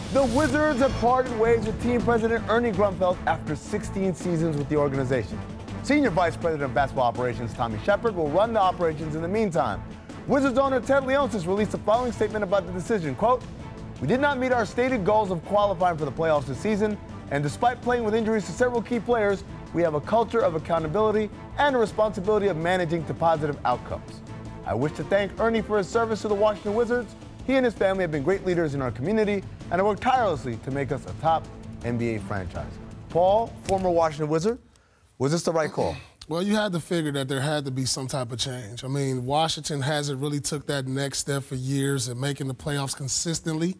The Wizards have parted ways with team president Ernie Grunfeld after 16 seasons with the organization. Senior Vice President of Basketball Operations Tommy Shepard will run the operations in the meantime. Wizards owner Ted Leonsis released the following statement about the decision. Quote, "We did not meet our stated goals of qualifying for the playoffs this season, and despite playing with injuries to several key players, we have a culture of accountability and a responsibility of managing to positive outcomes. I wish to thank Ernie for his service to the Washington Wizards. He and his family have been great leaders in our community and have worked tirelessly to make us a top NBA franchise." Paul, former Washington Wizard, was this the right call? Well, you had to figure that there had to be some type of change. I mean, Washington hasn't really took that next step for years in making the playoffs consistently.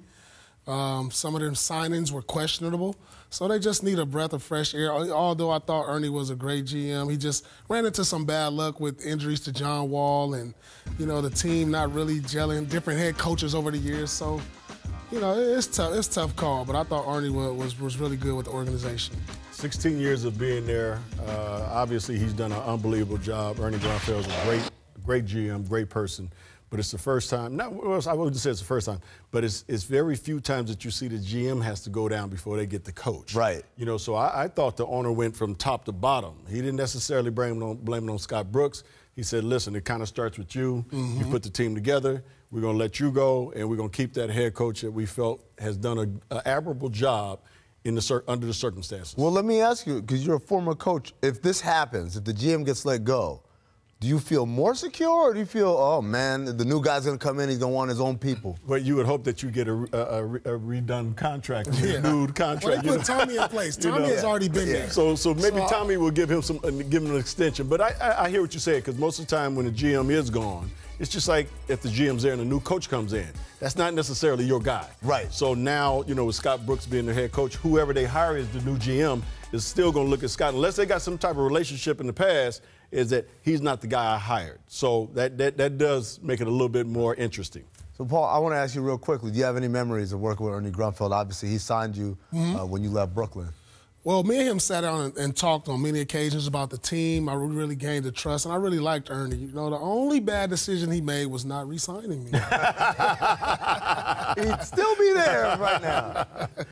Some of their signings were questionable, so they just need a breath of fresh air. Although I thought Ernie was a great GM, he just ran into some bad luck with injuries to John Wall and, the team not really gelling, different head coaches over the years. So, it's tough. It's a tough call, but I thought Ernie was really good with the organization. 16 years of being there. Obviously, he's done an unbelievable job. Ernie Grunfeld's a great GM, great person. But it's the first time, I wouldn't say it's the first time, but it's very few times that you see the GM has to go down before they get the coach. Right. So I thought the owner went from top to bottom. He didn't necessarily blame it on Scott Brooks. He said, listen, it kind of starts with you. Mm-hmm. You put the team together. We're going to let you go, and we're going to keep that head coach that we felt has done an admirable job under the circumstances. Well, let me ask you, because you're a former coach, if this happens, if the GM gets let go, do you feel more secure, or do you feel, oh, man, the new guy's going to come in, he's going to want his own people? Well, you would hope that you get a redone contract, a renewed contract. Well, they put Tommy in place. Tommy has already been there. So maybe Tommy will give him an extension. But I hear what you say, because most of the time when the GM is gone, it's just like if the GM's there and a new coach comes in. That's not necessarily your guy. Right. So now, with Scott Brooks being the head coach, whoever they hire as the new GM is still going to look at Scott, unless they got some type of relationship in the past, is that he's not the guy I hired. So that does make it a little bit more interesting. So, Paul, I want to ask you real quickly, do you have any memories of working with Ernie Grunfeld? Obviously, he signed you when you left Brooklyn. Well, me and him sat down and talked on many occasions about the team. I really gained the trust, and I really liked Ernie. The only bad decision he made was not re-signing me. He'd still be there right now.